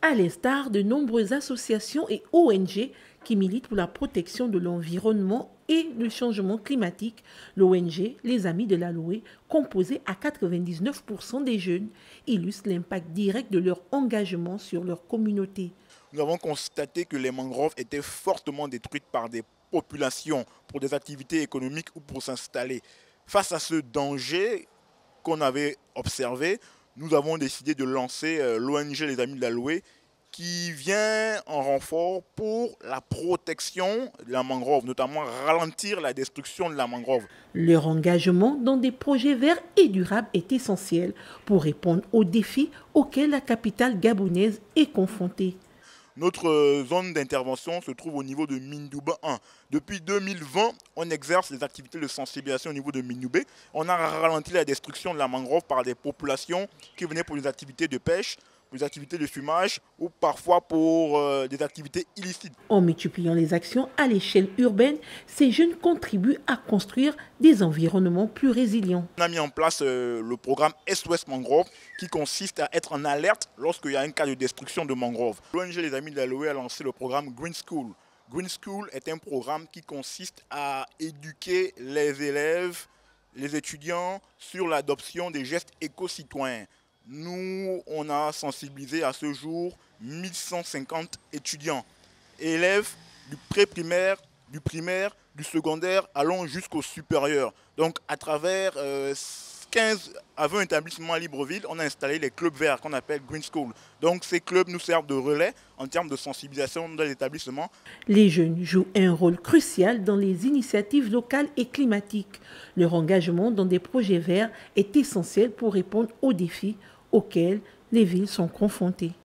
À l'instar de nombreuses associations et ONG qui militent pour la protection de l'environnement et le changement climatique, l'ONG Les Amis de l'Aloe, composée à 99% des jeunes, illustre l'impact direct de leur engagement sur leur communauté. Nous avons constaté que les mangroves étaient fortement détruites par des populations pour des activités économiques ou pour s'installer. Face à ce danger qu'on avait observé, nous avons décidé de lancer l'ONG Les Amis de l'Aloe qui vient en renfort pour la protection de la mangrove, notamment ralentir la destruction de la mangrove. Leur engagement dans des projets verts et durables est essentiel pour répondre aux défis auxquels la capitale gabonaise est confrontée. Notre zone d'intervention se trouve au niveau de Mindoubé 1. Depuis 2020, on exerce des activités de sensibilisation au niveau de Mindoubé. On a ralenti la destruction de la mangrove par des populations qui venaient pour des activités de pêche, pour des activités de fumage ou parfois pour des activités illicites. En multipliant les actions à l'échelle urbaine, ces jeunes contribuent à construire des environnements plus résilients. On a mis en place le programme SOS Mangrove qui consiste à être en alerte lorsqu'il y a un cas de destruction de mangrove. L'ONG Les Amis de l'Aloe a lancé le programme Green School. Green School est un programme qui consiste à éduquer les élèves, les étudiants sur l'adoption des gestes éco-citoyens. Nous, on a sensibilisé à ce jour 1150 étudiants, élèves du pré-primaire, du primaire, du secondaire, allant jusqu'au supérieur. Donc, à travers 15 à 20 établissements à Libreville, on a installé les clubs verts qu'on appelle Green School. Donc, ces clubs nous servent de relais en termes de sensibilisation dans l'établissement. Les jeunes jouent un rôle crucial dans les initiatives locales et climatiques. Leur engagement dans des projets verts est essentiel pour répondre aux défis auxquels les villes sont confrontées.